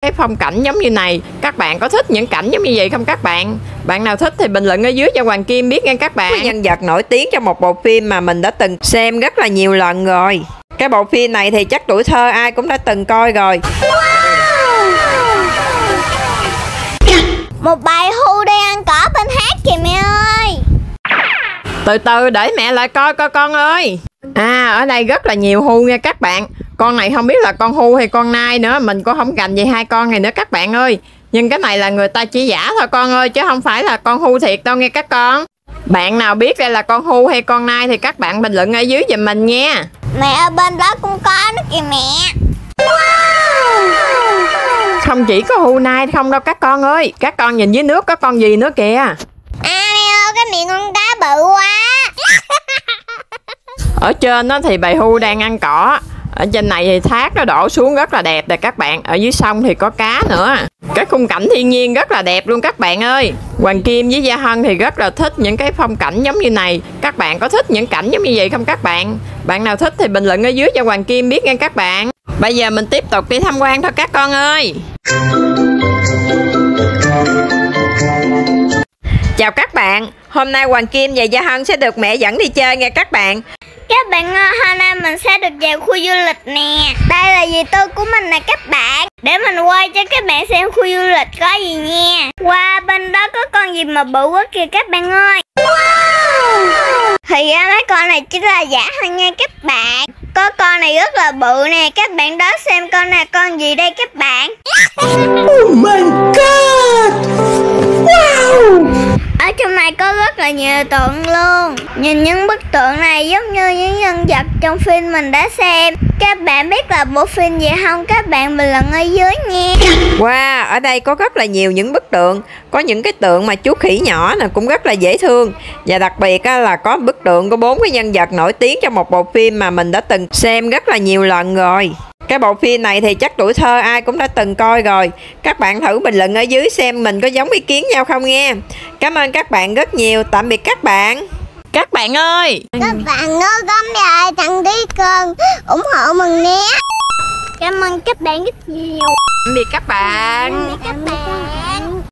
cái phong cảnh giống như này. Các bạn có thích những cảnh giống như vậy không các bạn? Bạn nào thích thì bình luận ở dưới cho Hoàng Kim biết nha các bạn. Nhân vật nổi tiếng trong một bộ phim mà mình đã từng xem rất là nhiều lần rồi. Cái bộ phim này thì chắc tuổi thơ ai cũng đã từng coi rồi. Một bài Hu đang ăn cỏ bên hát kìa mẹ ơi. Từ từ để mẹ lại coi con ơi. Ở đây rất là nhiều Hu nha các bạn. Con này không biết là con Hu hay con nai nữa. Mình cũng không gành về hai con này nữa các bạn ơi. Nhưng cái này là người ta chỉ giả thôi con ơi, chứ không phải là con Hu thiệt đâu nghe các con. Bạn nào biết đây là con Hu hay con nai thì các bạn bình luận ở dưới giùm mình nha. Mẹ ở bên đó cũng có nữa kìa mẹ. Không chỉ có Hu nai không đâu các con ơi. Các con nhìn dưới nước có con gì nữa kìa. Mẹ ơi, cái miệng con cá bự quá. Ở trên đó thì bầy Hu đang ăn cỏ. Ở trên này thì thác nó đổ xuống rất là đẹp nè các bạn. Ở dưới sông thì có cá nữa. Cái khung cảnh thiên nhiên rất là đẹp luôn các bạn ơi. Hoàng Kim với Gia Hân thì rất là thích những cái phong cảnh giống như này. Các bạn có thích những cảnh giống như vậy không các bạn? Bạn nào thích thì bình luận ở dưới cho Hoàng Kim biết nha các bạn. Bây giờ mình tiếp tục đi tham quan thôi các con ơi. Chào các bạn. Hôm nay Hoàng Kim và Gia Hân sẽ được mẹ dẫn đi chơi nha các bạn. Các bạn ơi, hôm nay mình sẽ được vào khu du lịch nè. Đây là dì Tư của mình nè các bạn. Để mình quay cho các bạn xem khu du lịch có gì nha. Wow, bên đó có con gì mà bự quá kìa các bạn ơi. Wow. Thì ra mấy con này chỉ là giả thôi nha các bạn. Có con này rất là bự nè. Các bạn đó xem con này con gì đây các bạn. Oh my god. Wow. Ở trong này có rất là nhiều tượng luôn. Nhìn những bức tượng này giống như những nhân vật trong phim mình đã xem. Các bạn biết là bộ phim gì không? Các bạn bình luận ở dưới nha. Wow, ở đây có rất là nhiều những bức tượng. Có những cái tượng mà chú khỉ nhỏ nè cũng rất là dễ thương. Và đặc biệt là có bức tượng của 4 cái nhân vật nổi tiếng trong một bộ phim mà mình đã từng xem rất là nhiều lần rồi. Cái bộ phim này thì chắc tuổi thơ ai cũng đã từng coi rồi. Các bạn thử bình luận ở dưới xem mình có giống ý kiến nhau không nghe. Cảm ơn các bạn rất nhiều. Tạm biệt các bạn. Các bạn ơi, các bạn nhớ bấm lại đăng ký kênh ủng hộ mình nhé. Cảm ơn các bạn rất nhiều. Tạm biệt các bạn. Tạm biệt các bạn.